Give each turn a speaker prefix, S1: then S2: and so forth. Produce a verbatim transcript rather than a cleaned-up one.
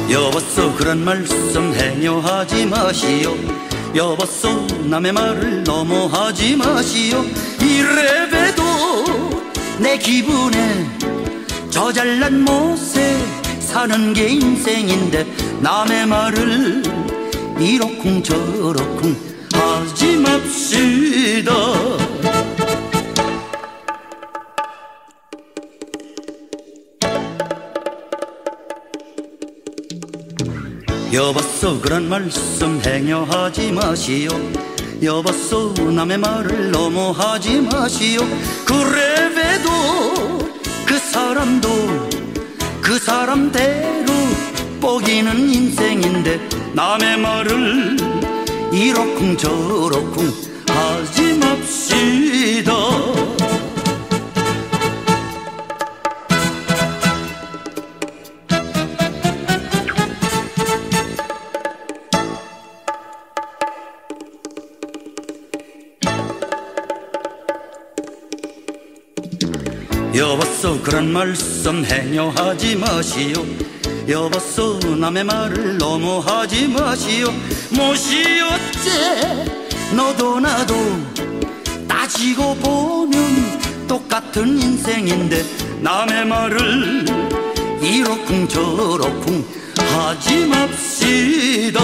S1: 여보소 그런 말씀 행여하지 마시오. 여보소 남의 말을 너무 하지 마시오. 이래봬도 내 기분에 저 잘난 못에 사는 게 인생인데 남의 말을 이러쿵 저러쿵 하지 맙시다. 여보소 그런 말씀 행여하지 마시오. 여보소 남의 말을 너무 하지 마시오. 그래봬도 그 사람도 그 사람대로 뻐기는 인생인데 남의 말을 이러쿵 저러쿵 하지 맙시다. 여보소 그런 말씀 행여하지 마시오. 여보소 남의 말을 너무 하지 마시오. 못이 어째 너도 나도 따지고 보면 똑같은 인생인데 남의 말을 이러쿵 저러쿵 하지 맙시다.